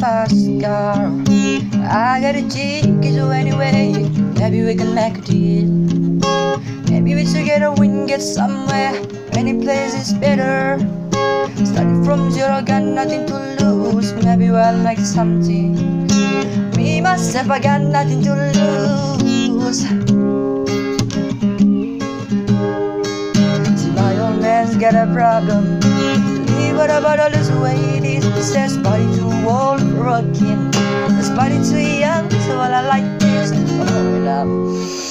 fast car. I got a ticket, so anyway, maybe we can make a deal. Maybe we together we can get somewhere. Any place is better. Starting from zero, got nothing to lose. Maybe we'll make something. Me, myself, I got nothing to lose. See, my old man's got a problem. What about all this ladies? He says body too old for a kid. This body too young, so all I like is growing up.